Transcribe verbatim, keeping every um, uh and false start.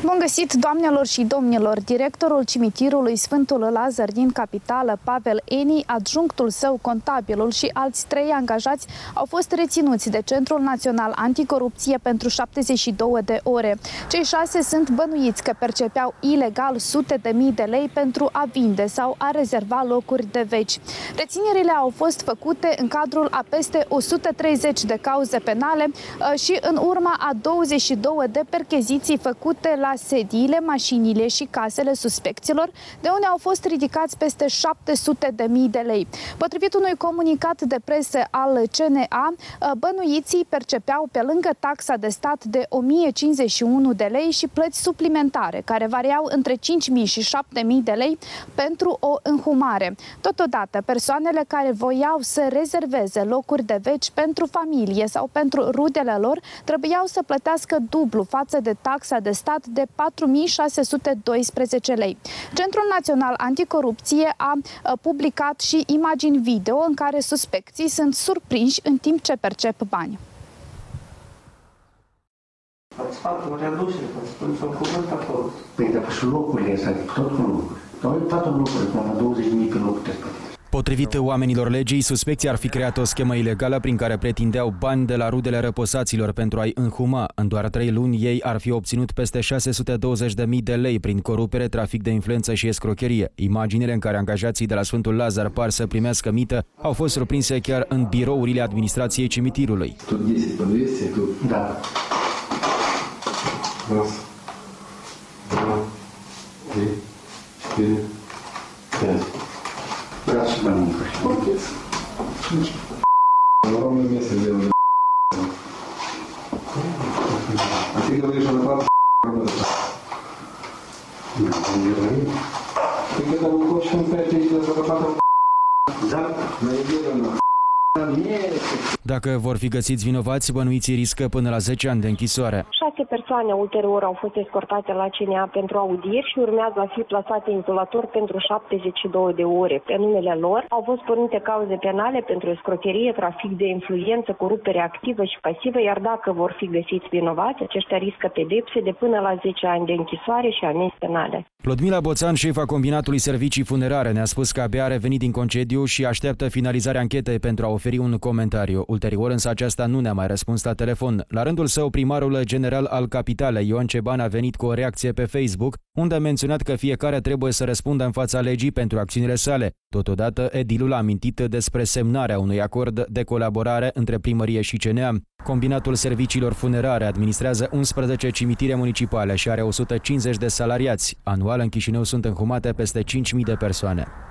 Bun găsit, doamnelor și domnilor! Directorul cimitirului Sfântul Lazar din capitală, Pavel Eni, adjunctul său, contabilul și alți trei angajați au fost reținuți de Centrul Național Anticorupție pentru șaptezeci și două de ore. Cei șase sunt bănuiți că percepeau ilegal sute de mii de lei pentru a vinde sau a rezerva locuri de veci. Reținerile au fost făcute în cadrul a peste o sută treizeci de cauze penale și în urma a douăzeci și două de percheziții făcute la sediile, mașinile și casele suspecților, de unde au fost ridicați peste șapte sute de mii de lei. Potrivit unui comunicat de presă al C N A, bănuiții percepeau pe lângă taxa de stat de o mie cincizeci și unu de lei și plăți suplimentare, care variau între cinci mii și șapte mii de lei pentru o înhumare. Totodată, persoanele care voiau să rezerveze locuri de veci pentru familie sau pentru rudele lor trebuiau să plătească dublu față de taxa de stat de patru mii șase sute doisprezece lei. Centrul Național Anticorupție a publicat și imagini video în care suspecții sunt surprinși în timp ce percep bani. Ați făcut reducere, ați spus un cuvânt acolo. Păi dacă și locurile astea, tot cu locuri. Dar ai patru locuri, până la douăzeci de mii pe locuri te spate. Potrivit oamenilor legii, suspecții ar fi creat o schemă ilegală prin care pretindeau bani de la rudele răposaților pentru a-i înhuma. În doar trei luni, ei ar fi obținut peste șase sute douăzeci de mii de lei prin corupere, trafic de influență și escrocherie. Imaginile în care angajații de la Sfântul Lazar par să primească mită au fost surprinse chiar în birourile administrației cimitirului. Tu desi pe desi, tu? Da. Раз, два, три, четыре, пять. Раз și bani mică. Ok. Ровное место делали. А ты говоришь, что на папу работает? Да, он говорит. Ты когда не хочешь опять идти за папу? Да, на неделю на. Dacă vor fi găsiți vinovați, bănuiții riscă până la zece ani de închisoare. Șase persoane ulterior au fost escortate la C N A pentru audieri și urmează a fi plasate în izolator pentru șaptezeci și două de ore. Pe numele lor au fost pornite cauze penale pentru escrocherie, trafic de influență, corupere activă și pasivă, iar dacă vor fi găsiți vinovați, aceștia riscă pedepse de până la zece ani de închisoare și amenzi penale. Ludmila Boțan, șefa combinatului servicii funerare, ne-a spus că abia a revenit din concediu și așteaptă finalizarea anchetei pentru a oferi un comentariu. Ulterior, însă, aceasta nu ne-a mai răspuns la telefon. La rândul său, primarul general al capitalei, Ioan Ceban, a venit cu o reacție pe Facebook, unde a menționat că fiecare trebuie să răspundă în fața legii pentru acțiunile sale. Totodată, edilul a amintit despre semnarea unui acord de colaborare între primărie și C N A. Combinatul serviciilor funerare administrează unsprezece cimitire municipale și are o sută cincizeci de salariați. Anual, în Chișinău sunt înhumate peste cinci mii de persoane.